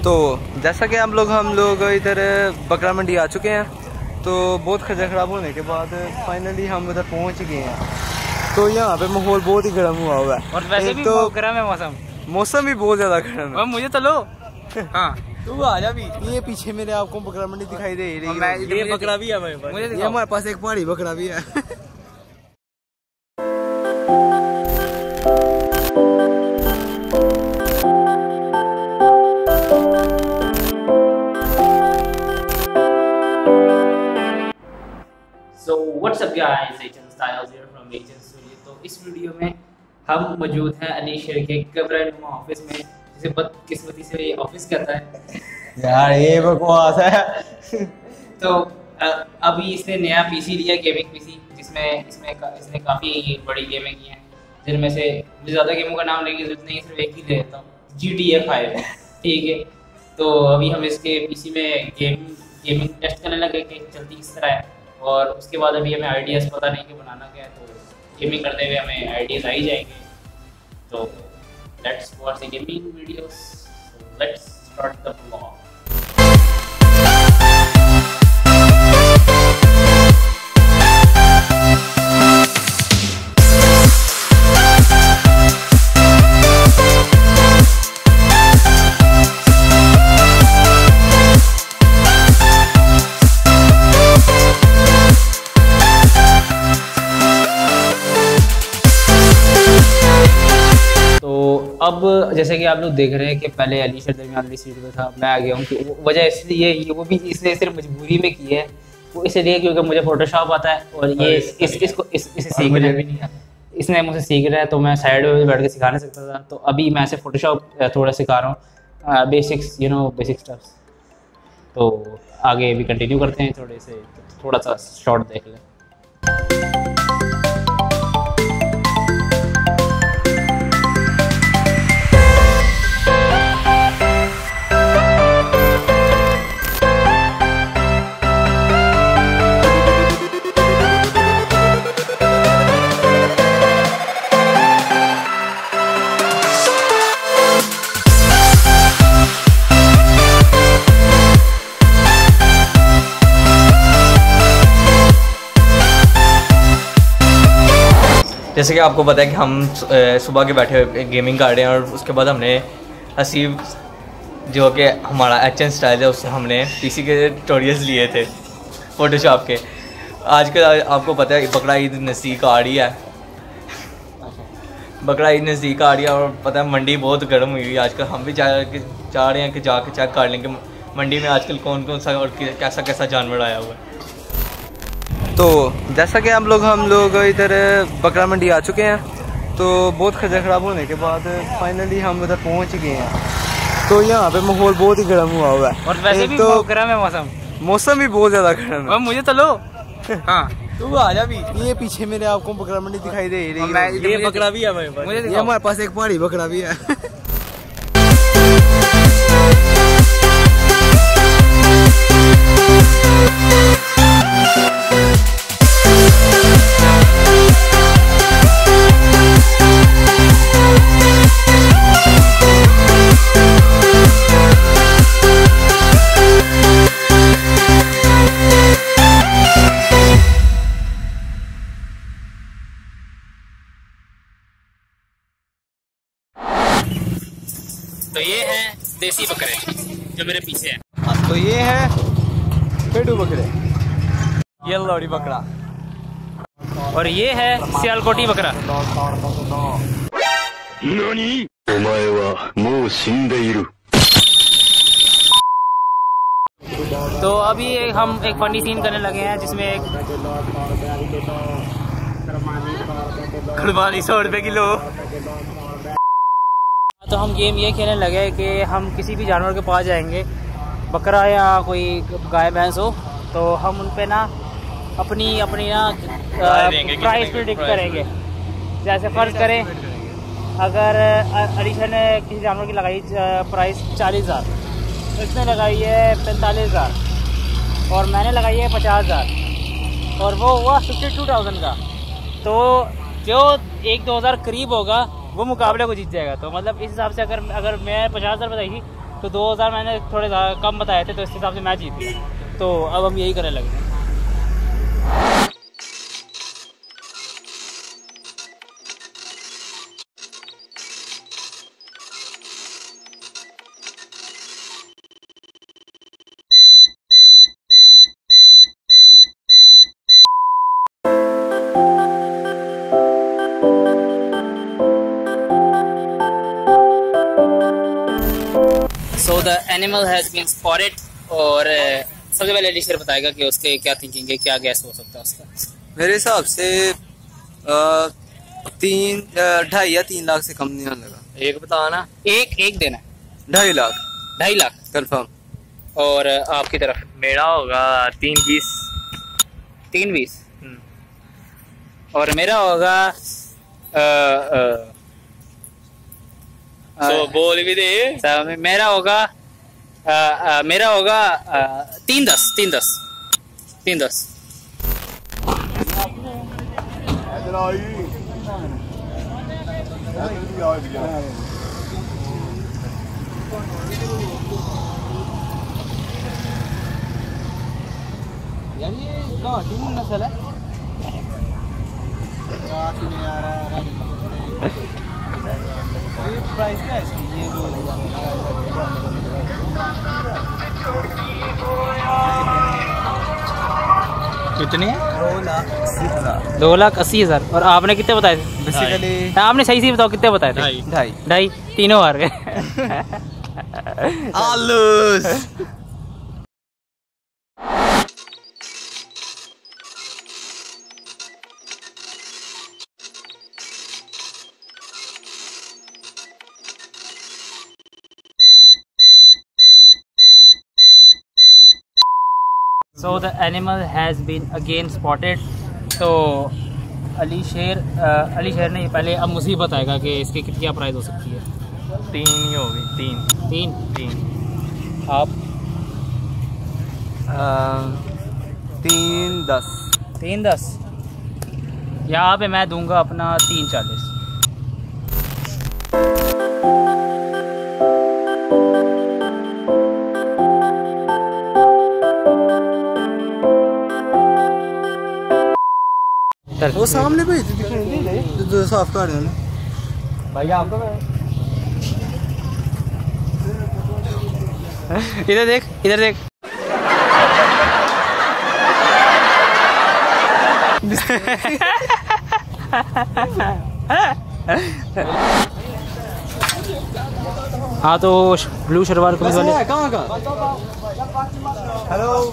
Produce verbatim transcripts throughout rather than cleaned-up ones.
तो जैसा कि हम लोग हम लोग इधर बकरा मंडी आ चुके हैं, तो बहुत खर्चा खराब होने के बाद फाइनली हम उधर पहुंच गए हैं। तो यहाँ पे माहौल बहुत ही गर्म हुआ हुआ है और वैसे भी तो गर्म है मौसम मौसम भी बहुत ज्यादा गर्म है। मुझे तो लो हाँ तू आ जा भी। ये पीछे मेरे आपको बकरा मंडी दिखाई दे रही है, ये बकरा भी है हमारे पास, ये हमारे पास एक पहाड़ी बकरा भी है। So what's up guys, Agent Styles here from Agent Studio। तो इस वीडियो में हम मौजूद हैं अनीशर के कमरा ऑफिस में, जिसे बदकिस्मती से ऑफिस कहता है यार, ये बकवास है। तो अभी इसने नया पीसी लिया, गेमिंग पीसी, जिसमें इसमें इसने काफ़ी बड़ी गेमें की हैं, जिनमें से मुझे ज़्यादा गेमों का नाम लेने की जरूरत नहीं, सिर्फ एक ही ले लेता हूँ, जी टी ए फाइव। ठीक है, तो अभी हम इसके पीसी में गेम गेमिंग टेस्ट करने लगे कि चलती किस तरह है, और उसके बाद अभी हमें आइडियाज़ पता नहीं कि बनाना क्या है, तो गेमिंग करते हुए हमें आइडियाज़ आ ही जाएंगे। तो let's watch the gaming videos, let's start the vlog. अब जैसे कि आप लोग देख रहे हैं कि पहले अलीशर दरमियान वाली सीट पे था, मैं आ गया हूँ। कि वजह इसलिए ये वो भी इसने सिर्फ मजबूरी में की है, वो इसलिए क्योंकि मुझे फोटोशॉप आता है और ये इस, इस, इसको इस, इसे सीख रहा है, इसने मुझे सीख रहा है, तो मैं साइड में बैठ के सिखा नहीं सकता था। तो अभी मैं ऐसे फोटोशॉप थोड़ा सिखा रहा हूँ, basics you know basic stuffs. तो आगे भी कंटिन्यू करते हैं, थोड़े से थोड़ा सा शॉर्ट देख लें। जैसे कि आपको पता है कि हम सुबह के बैठे हुए गेमिंग कर रहे हैं, और उसके बाद हमने हसीब जो कि हमारा एच एन स्टाइल है, उससे हमने पीसी के ट्यूटोरियल्स लिए थे फोटोशॉप के। आजकल आपको पता है बकरा ईद नज़दीक आ रही है, बकरा ईद नज़दीक आ रही है, और पता है मंडी बहुत गर्म हुई है आजकल। हम भी जा चाह रहे हैं कि जाके चेक कर लें कि मंडी में आजकल कौन कौन सा और कैसा कैसा जानवर आया हुआ है। तो जैसा कि हम लोग हम लोग इधर बकरा मंडी आ चुके हैं, तो बहुत खर्चा खराब होने के बाद फाइनली हम उधर पहुंच गए हैं। तो यहाँ पे माहौल बहुत ही गर्म हुआ हुआ है, और वैसे भी तो गर्म है मौसम मौसम भी बहुत ज्यादा गर्म है। मुझे तो लो हाँ तू आ जा भी। ये पीछे मेरे आपको बकरा मंडी दिखाई दे रही है, ये बकरा भी है हमारे पास, ये हमारे पास एक पहाड़ी बकरा भी है। तो ये है देसी बकरे जो मेरे पीछे हैं। तो ये है पेडू बकरे, ये लौड़ी बकरा, और ये है सियालकोटी बकरा। तो अभी एक हम एक फनी सीन करने लगे हैं, जिसमें एक कुर्बानी सौ रुपए किलो। तो हम गेम ये खेलने लगे कि हम किसी भी जानवर के पास जाएंगे, बकरा या कोई गाय भैंस हो, तो हम उन पे ना अपनी अपनी ना प्राइस प्रेडिक्ट करेंगे। जैसे फर्ज करें अगर अलीशा ने किसी जानवर की लगाई प्राइस चालीस हज़ार, इसने लगाई है पैंतालीस हज़ार और मैंने लगाई है पचास हज़ार और वो हुआ फिफ्टी टू थाउजेंड का। तो जो एक दो हज़ार करीब होगा वो मुकाबले को जीत जाएगा। तो मतलब इस हिसाब से अगर अगर मैं पचास हज़ार बताई थी तो दो हज़ार मैंने थोड़े ज़्यादा कम बताए थे, तो इस हिसाब से मैं जीत गया। तो अब हम यही करने लगे। So the animal has been spotted. और सबसे पहले अलीशर बताएगा कि उसके क्या थिंकिंग है, क्या गैस हो सकता है उसका। मेरे हिसाब से आ, तीन ढाई या तीन लाख से कम नहीं होने लगा। एक बताना। एक एक देना है। ढाई लाख। ढाई लाख कंफर्म। और आपकी तरफ? मेरा होगा तीन बीस। तीन बीस। और मेरा होगा आ, आ, तो बोल भी दे। आ, मेरा होगा आ, आ, मेरा होगा आ, तीन दस तीन दस तीन दस। यार ये कार्टून नस्ल है। प्राइस क्या है इसकी? ये दो कितने हैं? दो लाख अस्सी हजार। दो लाख अस्सी हजार। और आपने कितने बताए थे? बेसिकली आपने सही से बताओ कितने बताए थे? ढाई। ढाई। ढाई। तीनों हार गए। आलूस। So the animal has been again spotted। तो अली शेर अली शेर ने पहले अब मुझे बताएगा कि इसकी क्या प्राइस हो सकती है। तीन ही होगी। तीन तीन तीन। आप? तीन दस। तीन दस। यहाँ पे मैं दूंगा अपना तीन चालीस। वो सामने भेज दी जो साफ कर रहे हैं भाई आपको। इधर देख, इधर देख। हाँ तो ब्लू शलवार कमीज वाले कहाँ का? हेलो।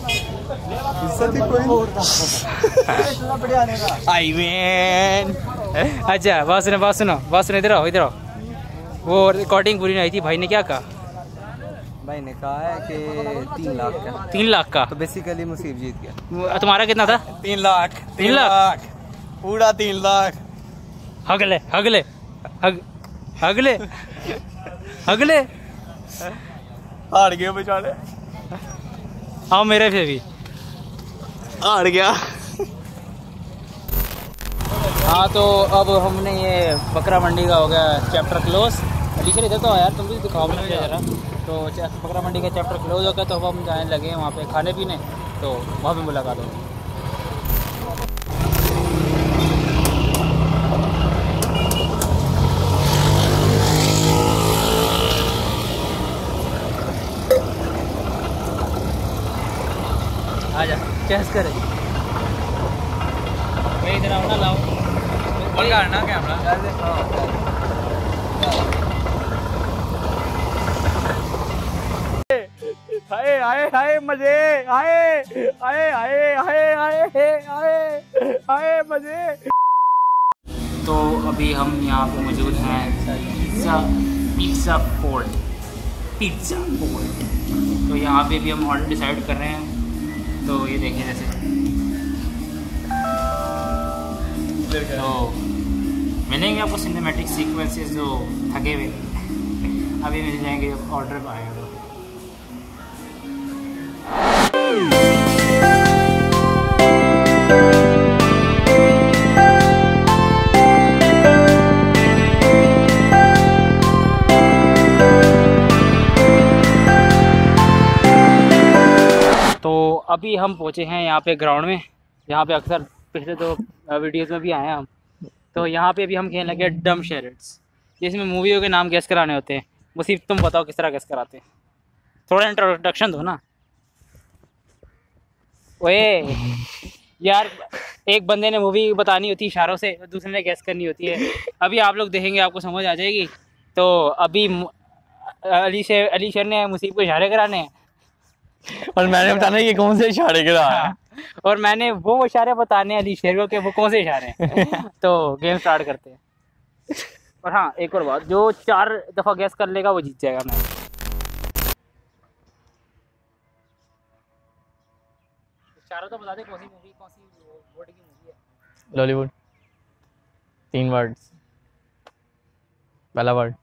Aye man. अच्छा बात सुनो बात सुनो बात सुनो इधर आओ इधर आओ। वो रिकॉर्डिंग पूरी नहीं आई थी। भाई ने क्या कहा? भाई ने कहा है कि तीन लाख का। तीन लाख का। तो बेसिकली मुसीब जीत गया। तुम्हारा कितना था? तीन लाख। तीन लाख पूरा तीन लाख। अगले अगले अग, अगले अगले हार गए बेचारे। आओ मेरे से भी। हार गया। हाँ तो अब हमने ये बकरा मंडी का हो गया चैप्टर क्लोज। अलीशर इधर तो आ यार, तुम भी दिखाओ मुझे जरा। तो बकरा मंडी का चैप्टर क्लोज हो गया। तो अब हम जाने लगे वहाँ पे खाने पीने। तो वहाँ पे मुलाकात होगी। आजा चेस करे। मैं इधर आओ ना, लाओ पकड़ना कैमरा। हाय हाय हाय मजे। हाय हाय हाय हाय हाय हाय हाय मजे। तो अभी हम यहाँ पे मौजूद हैं pizza Pizza Fort Pizza Fort. तो यहाँ पे भी हम ऑर्डर डिसाइड कर रहे हैं। तो ये देखिए जैसे तो मिलेंगे आपको सिनेमैटिक सीक्वेंसेस जो थके हुए अभी मिल जाएंगे जब ऑर्डर आएगा। अभी हम पहुँचे हैं यहाँ पे ग्राउंड में, यहाँ पे अक्सर पिछले दो वीडियोज़ में भी आए हैं हम। तो यहाँ पे अभी हम खेलने लगे डम शेरट्स, जिसमें मूवियों के नाम गैस कराने होते हैं। मुसीब तुम बताओ किस तरह गैस कराते हैं, थोड़ा इंट्रोडक्शन दो ना। ओए यार, एक बंदे ने मूवी बतानी होती है इशारों से, दूसरे ने गैस करनी होती है। अभी आप लोग देखेंगे, आपको समझ आ जाएगी। तो अभी अली शेर अली शेर ने मुसीब को इशारे कराने हैं और मैंने बताना ये कौन से इशारे करा है। हाँ, और मैंने वो इशारे बताने अली शेर को कि वो कौन से इशारे हैं। तो गेम स्टार्ट करते हैं। और हाँ, एक और बात, जो चार दफ़ा गैस कर लेगा वो जीत जाएगा मैच। इशारा तो बता दे कौन सी मूवी, कौन सी वर्ड की मूवी है। लॉलीवुड। तीन वर्ड्स। पहला वर्ड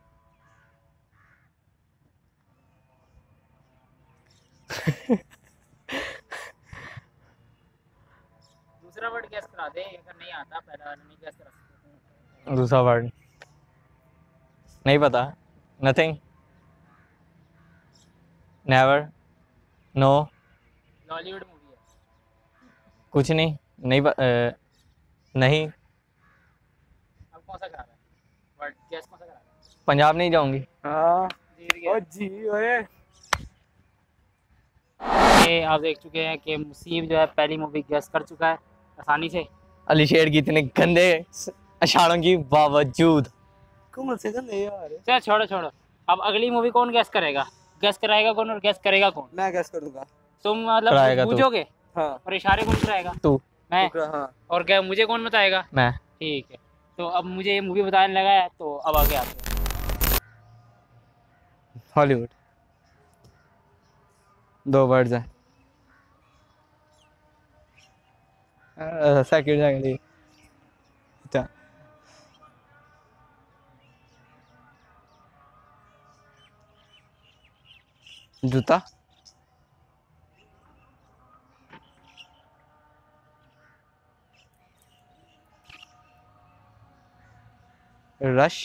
दूसरा वर्ड गैस करा दे, अगर नहीं आता पहला नहीं गैस करा सकते। दूसरा वर्ड नहीं पता। Nothing, never, no, Lollywood movie है। कुछ नहीं, नहीं प, अ, नहीं। अब कौन सा करा रहा है वर्ड गैस, कौन सा करा रहा है? पंजाब नहीं जाऊंगी। हाँ जीत गया। ओ जी ओए ये आप देख चुके हैं कि मुसीब जो है पहली मूवी गैस कर चुका है आसानी से। अली शेर की इतने गंदे इशारों की बावजूद। कौन से गंदे यार। चल छोड़ो छोड़ो, अब अगली मूवी कौन गैस करेगा? गैस कराएगा कौन और गैस करेगा कौन? मैं गैस कर दूंगा। तुम कराएगा मतलब तू। पूछोगे हाँ और इशारे कौन कराएगा? तू। मैं। टुकड़ा, हाँ और क्या मुझे कौन बताएगा? मैं। ठीक है, तो अब मुझे ये मूवी बताने लगा है, तो अब आगे आते हैं। हॉलीवुड। दो वर्ड्स हैं। सेकंड सेकंड अच्छा जूता। रश।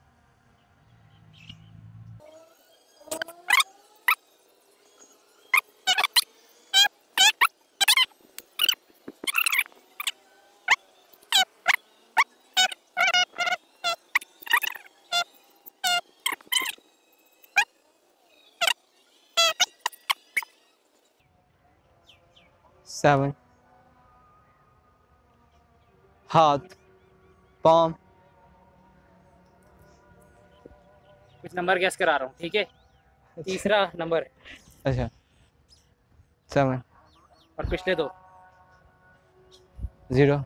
सेवन। हाथ, पाम। कुछ नंबर गैस करा रहा हूँ, ठीक है? तीसरा नंबर अच्छा सेवन। और पिछले दो। जीरो।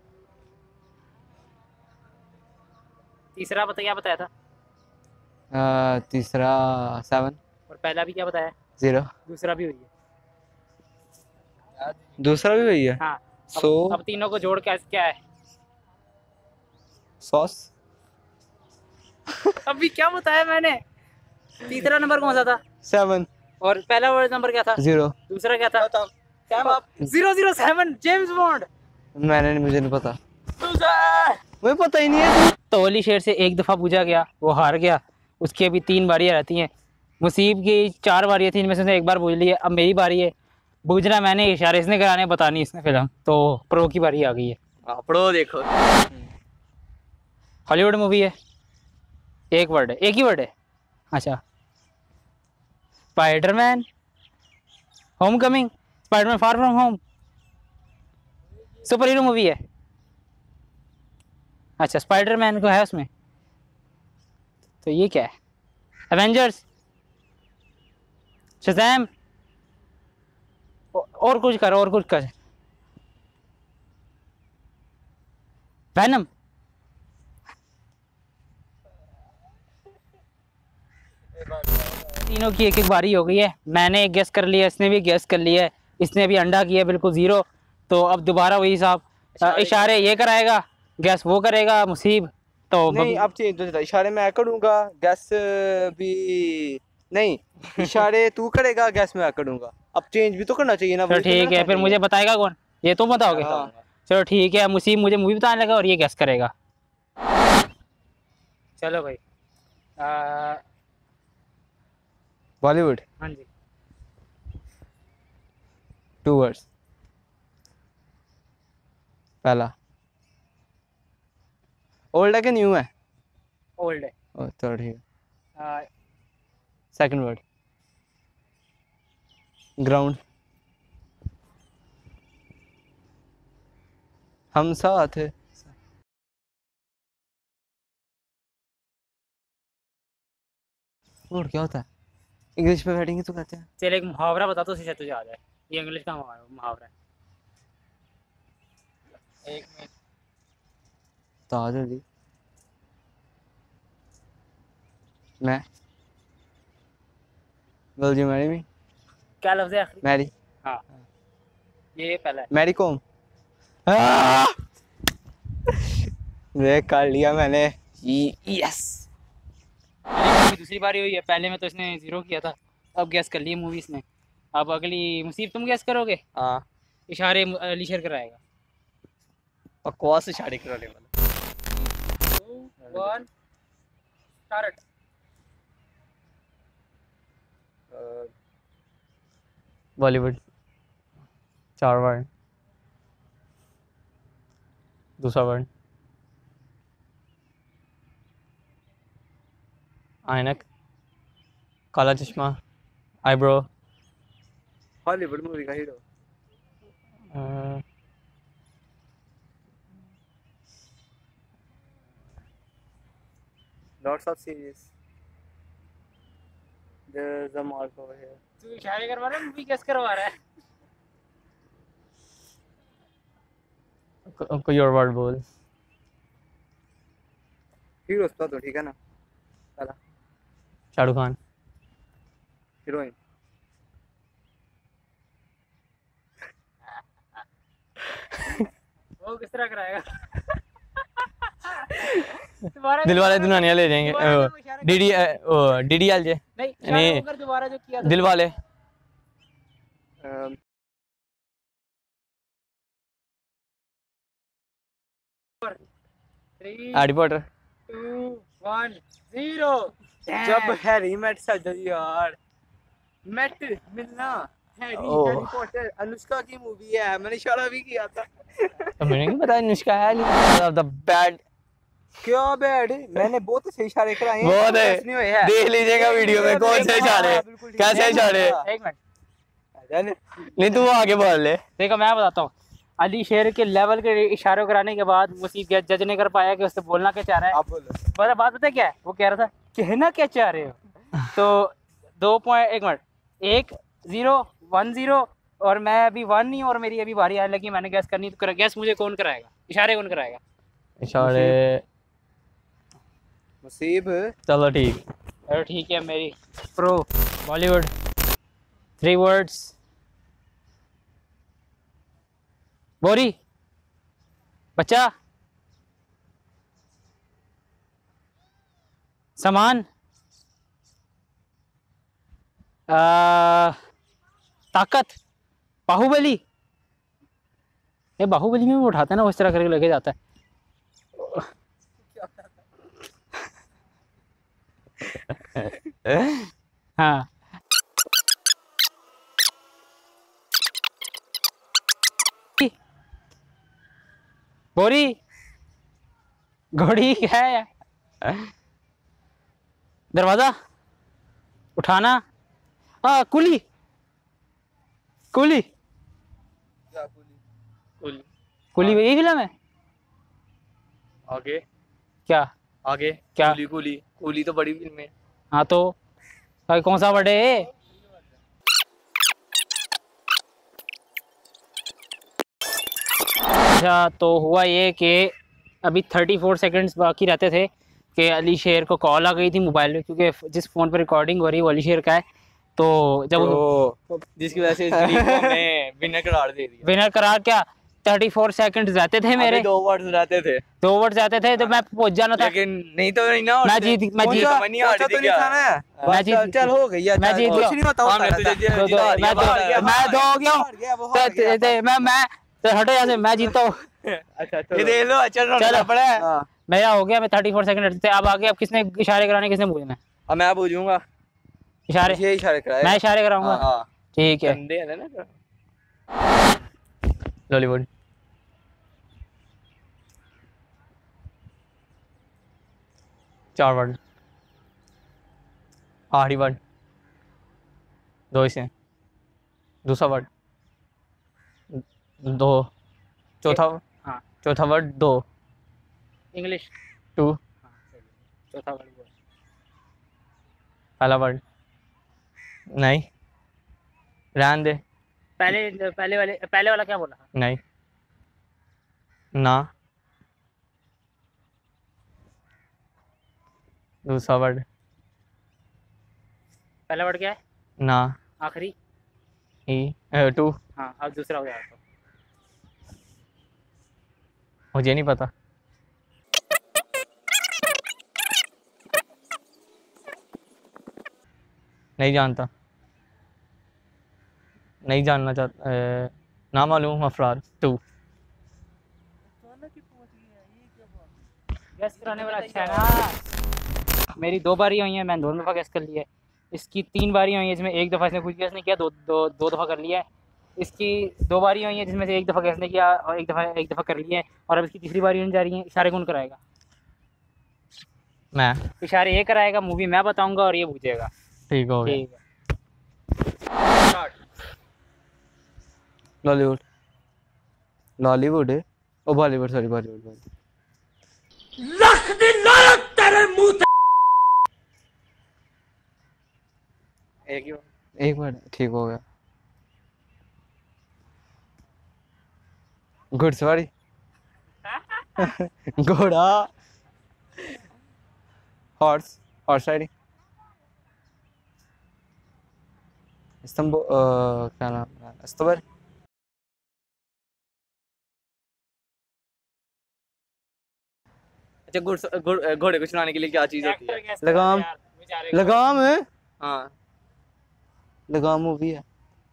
तीसरा बता, क्या बताया था? आ, तीसरा सेवन। और पहला भी क्या बताया? जीरो। दूसरा भी हुई है। दूसरा भी वही है। हाँ। अब, सो अब तीनों को जोड़ के क्या है? सॉस। अभी क्या बताया मैंने? तीसरा नंबर कौन सा था? सेवन। और पहला वर्ड नंबर क्या था? जीरो। दूसरा क्या था? Zero zero seven, James Bond. मैंने मुझे नहीं पता, मुझे पता ही नहीं है। तो अली शेर से एक दफ़ा पूछा गया, वो हार गया। उसकी अभी तीन बारियाँ रहती हैं। मुसीब की चार बारियाँ थी, इनमें से उसने एक बार पूछ ली है। अब मेरी बारी है। बूझना मैंने, इशारे इसने कराने, बतानी इसने फिल्म। तो प्रो की बारी आ गई है। प्रो देखो। हॉलीवुड मूवी है, एक वर्ड है, एक ही वर्ड है। अच्छा, Spiderman, homecoming, Spiderman far from home, superhero movie है। अच्छा, स्पाइडरमैन को है उसमें, तो ये क्या है? एवेंजर्स, शज़ैम, और कुछ कर, और कुछ कर। वैनम। तीनों की एक एक बारी हो गई है। मैंने एक गेस कर लिया, इसने भी गेस कर लिया है, इसने भी अंडा किया बिल्कुल जीरो। तो अब दोबारा वही साहब, इशारे ये कराएगा, गैस वो करेगा मुसीब। तो नहीं, अब चेंज हो जाता, इशारे मैं करूंगा, गैस भी नहीं, इशारे तू करेगा, गैस मैं करूंगा। अब चेंज भी तो करना चाहिए ना। चलो ठीक है, फिर मुझे बताएगा कौन? ये तुम बताओगे? हाँ। चलो ठीक है, मुसीब मुझे मूवी बताने लगा और ये गैस करेगा। चलो भाई, आ, बॉलीवुड। हाँ जी। Two words. पहला ओल्ड है कि न्यू है? ओल्ड है। ओ तो ठीक है। आ, सेकंड वर्ड ग्राउंड। हम साथ है। और क्या होता है? इंग्लिश पे बैठेंगे तो कहते हैं। चल एक मुहावरा बता तो उसे तुझे याद है। ये इंग्लिश का मुहावरा मुहावरा है। एक मिनट। तो जल्दी। मैं विल यू मैरी मी? क्या लफ्ज़ है आखिरी? मैरी। हाँ ये पहला है। मैरी कॉम। ये कर लिया मैंने। यस। अली दूसरी बारी हुई है, पहले में तो इसने जीरो किया था, अब गैस कर लिए मूवीज ने। अब अगली मुसीब तुम गैस करोगे। हाँ इशारे अली शेर कराएगा। बकवास इशारे कराने वाला। One start. बॉलीवुड। चार वर्ड। दूसरा वर्ड ऐनक। काला चश्मा। आईब्रो। हॉलीवुड मूवी का hero. Lots of series. There is a mark over here. तू इशारे करवा रहा है, मूवी गैस करवा रहा है। कोई और वर्ड बोल। हीरो तो ठीक है ना? पहला शाहरुख खान। हीरोइन। वो किस तरह कराएगा? दिल वाले दुल्हनिया ले जाएंगे। डीडी ओ डीडीएल जे नहीं नहीं नहीं दोबारा जो किया था। Dilwale. Harry Potter. Two one zero. जब हैरी मेट सजल यार। मेट मिलना। हैरी हैरी पॉटर अनुष्का की मूवी है, मैंने इशारा भी किया था। तो मैंने नहीं पता अनुष्का है लेकिन द बैड। क्या बैड? मैंने बहुत से इशारे कराए हैं। बहुत है, देख लीजिएगा वीडियो में कौन से इशारे कैसे इशारे। एक मिनट नहीं तू आगे बोल ले। देखो मैं बताता हूँ। अली शेर के लेवल के इशारे कराने के बाद मुसीब जज नहीं कर पाया कि उससे बोलना क्या चाह रहा है। आप बोलो। पता बात पता क्या है? वो कह रहा था कहना क्या चाह रहे हो। तो दो पॉइंट एक मिनट एक जीरो वन जीरो और मैं अभी वन नहीं और मेरी अभी बारी आने लगी, मैंने गैस करनी तो कर, गैस मुझे कौन कराएगा? इशारे कौन कराएगा? इशारे मुसीब। चलो ठीक। अरे ठीक है मेरी प्रो। Bollywood three words. बोरी बच्चा सामान ताकत बाहुबली। ये बाहुबली में वो उठाता है ना, वो इस तरह करके लेके जाता है। हाँ बोरी घोड़ी क्या है? दरवाजा उठाना। हाँ कुली कुली कुली कुली यही फिल्म है। आगे क्या आगे क्या? कुली कुली कुली तो बड़ी फिल्म है। हाँ तो भाई कौन सा वर्ड है? अच्छा तो हुआ ये कि अभी थर्टी फोर सेकेंड्स बाकी रहते थे कि अली शेर को कॉल आ गई थी मोबाइल में, क्योंकि जिस फ़ोन पर रिकॉर्डिंग हो रही है वो अली शेर का है। तो जब तो जिसकी वजह से इस गरीब को हमने विनर करार दे दिया। विनर करार क्या थर्टी फोर सेकेंड रहते थे मेरे। दो वर्ड्स रहते थे दो वर्ड्स रहते थे तो मैं पहुंच जाना था। लेकिन नहीं तो नहीं ना मैं जीत मैं जीत मैं जीत चल हो गई यार। मैं जीत कुछ नहीं होता होता मैं मैं दो हो गया मैं मैं तो हटो यहाँ से, मैं जीता हूँ। अच्छा ये देख लो चल चलो पड़ा मेरा हो गया। मैं थर्टी फोर सेकेंड थे। अब आगे अब किसने इशारे कराने किसने पूछना? अब मैं पूछूंगा इशारे। ये इशारे कराए मैं इशारे कराऊंगा। ठीक है लॉलीवुड। चार वर्ड, आखिरी वर्ड, दो इसे, दूसरा वर्ड दो, चौथा हाँ चौथा वर्ड दो, इंग्लिश टू, हाँ चौथा वर्ड बोल। पहला वर्ड नहीं, रहने दे। पहले पहले वाले पहले वाला क्या बोला? नहीं, ना। दूसरा वर्ड पहला वर्ड क्या है? ना। आखिरी ई टू। हाँ अब दूसरा हो गया तो। मुझे नहीं पता। नहीं जानता, नहीं जानना चाहता। अ, ना मालूम अफराद। टू। गैस कराने वाला अच्छा है ना। मेरी दो बारी हुई है, मैंने दो दफ़ा गैस कर लिया है। इसकी तीन बारी हुई है जिसमें एक दफ़ा इसने कुछ गैस नहीं किया, दो दो दो दफ़ा कर लिया है। इसकी दो बारी हुई है जिसमें से एक दफ़ा गैस नहीं किया और एक दफ़ा एक दफ़ा कर लिया है, और अब इसकी तीसरी बारी होने जा रही है। इशारे कौन कराएगा? मैं। इशारे ये कराएगा, मूवी मैं बताऊंगा और ये पूछेगा। ठीक हो गया। ठीक है। लॉलीवुड, लॉलीवुड है ओ बॉलीवुड, सॉरी बॉलीवुड। लख दिन नरक तेरे मुंह ते। एक ही एक मिनट, ठीक हो गया। घुड़सवारी घोड़ा, हॉर्स, हॉर्स राइडिंग, स्तंभ, क्या नाम है, अस्तबर। अच्छा, घुड़ घुड़- घोड़े को चलाने के लिए क्या चीज होती है? लगाम। लगाम है, हाँ लगाम मूवी है।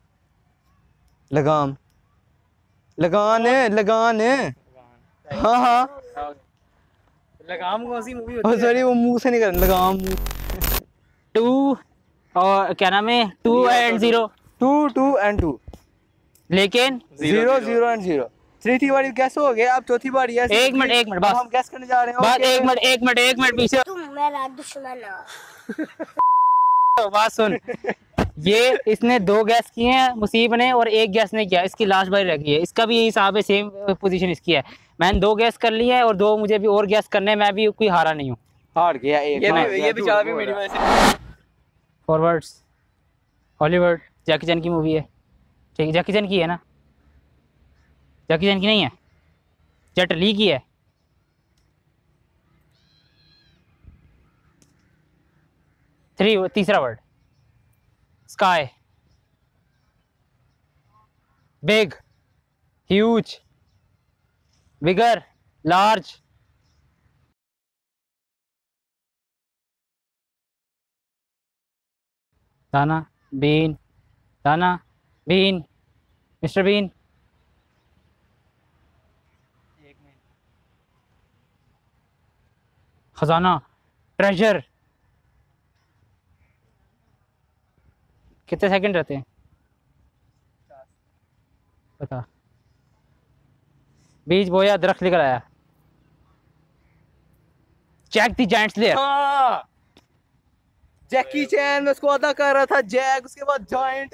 लगाम, लगान है, लगान है। हाँ हाँ, लगाम कौन सी मूवी ओ सॉरी, वो मुंह से निकल, लगाम। टू और क्या नाम है, two and zero. Two two and two, लेकिन zero zero and zero. Three बारी गैस हो गया, अब चौथी बारी है। एक मिनट एक मिनट अब बस, हम गैस करने जा रहे हैं। बस ओके? एक मिनट एक मिनट एक मिनट पीछे तुम मेरा दुश्मन तो बात सुन। ये इसने दो गैस किए हैं मुसीब ने, और एक गैस नहीं किया। इसकी लास्ट बारी रह गई है। इसका भी यही हिसाब है, सेम पोजीशन इसकी है। मैंने दो गैस कर लिए है और दो मुझे भी और गैस करने, मैं भी कोई हारा नहीं हूँ। हार गया एक। ये हार भी गया, ये बेचारा भी झूठ मेरी बोल वजह से। फॉरवर्ड्स, हॉलीवुड, जैकी चैन की मूवी है। ठीक है, जैकी चैन की है ना? जैकी चैन की नहीं है, जेट ली की है। थ्री, तीसरा word sky, big, huge, bigger, large. दाना, बीन, दाना, बीन, मिस्टर बीन। खजाना, ट्रेजर। कितने सेकंड रहते हैं बता? बीज बोया, दरख्त लेकर आया। Jack the giant slayer. हाँ, जैकी चैन में उसको अदा कर रहा था जैक, उसके बाद जॉइंट।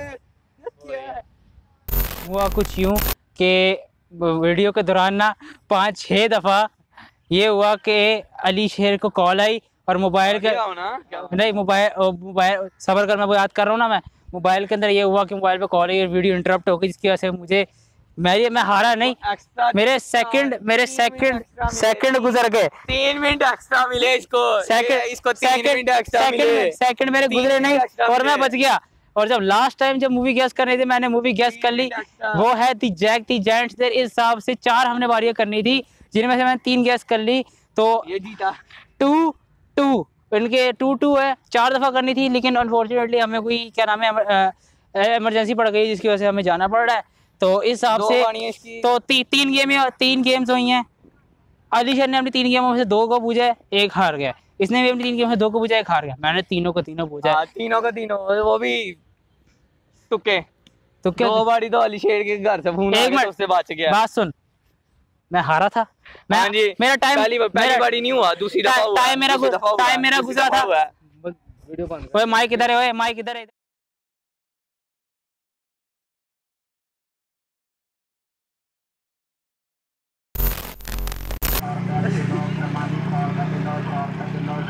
हुआ कुछ यूं कि वीडियो के दौरान ना पाँच छः दफ़ा ये हुआ कि अली शेर को कॉल आई और मोबाइल के नहीं मोबाइल मोबाइल सबर कर, मैं वो याद कर रहा हूँ ना। मैं मोबाइल के अंदर ये हुआ कि मोबाइल पे कॉल आई और वीडियो इंटरप्ट हो गई, जिसकी वजह से मुझे मेरे मैं हारा नहीं, मेरे सेकंड मेरे सेकंड सेकंड गुजर गए। तीन मिनट एक्स्ट्रा मिले इसको। सेकंड इसको तीन मिनट एक्स्ट्रा मिले। सेकंड मेरे गुजरे नहीं और मैं बच गया। और जब लास्ट टाइम जब मूवी गैस करनी थी, मैंने मूवी गैस कर ली, वो है the Jack the giant slayer. इस हिसाब से चार हमने बारियां करनी थी, जिनमें से मैंने तीन गैस कर ली, तो ये जीता। टू टू इनके टू टू है। चार दफ़ा करनी थी, लेकिन अनफॉर्चुनेटली हमें कोई क्या नाम है इमरजेंसी पड़ गई, जिसकी वजह से हमें जाना पड़ रहा है। तो इस हिसाब से तो ती, तीन गेम तीन गेम्स हुई हैं। अली शेर ने अपनी तीन गेमों में से दो को पूछा, एक हार गया। इसने भी अपनी तीन गेमों में से दो को पूछा, एक हार गया। मैंने तीनों को तीनों पूछा। तीनों का तीनों, वो भी तुक्के। तो क्या दो बारी तो अली शेर के घर से फोन आ गया तो उससे बच गया। बात सुन, मैं हारा था। मैं हाँ जी, मेरा टाइम पहली पहली बारी नहीं हुआ, दूसरी दफा हुआ। टाइम मेरा टाइम मेरा गुजरा था। वीडियो बंद कर। ओए माइक इधर है, ओए माइक इधर है।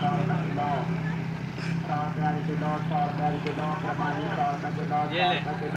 ये ले।